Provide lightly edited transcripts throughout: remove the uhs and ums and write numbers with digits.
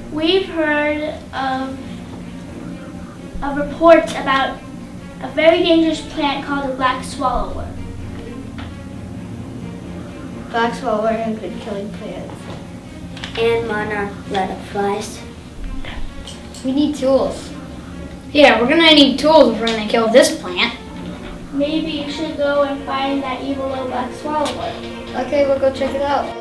We've heard of reports about a very dangerous plant called the black swallower. Black swallower has been killing plants. And monarch butterflies. We need tools. Yeah, we're gonna need tools if we're gonna kill this plant. Maybe you should go and find that evil little black swallower. Okay, we'll go check it out.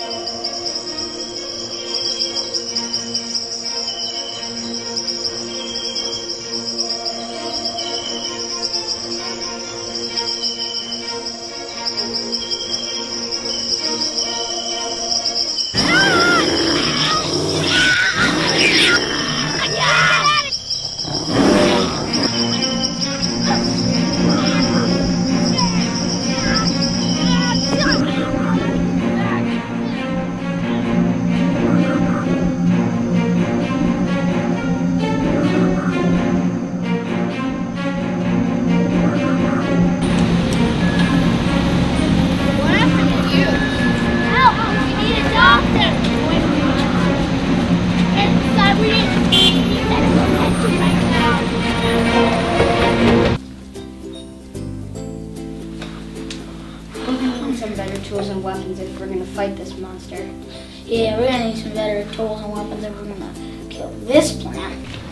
Some better tools and weapons if we're gonna fight this monster. Yeah, we're gonna need some better tools and weapons if we're gonna kill this plant.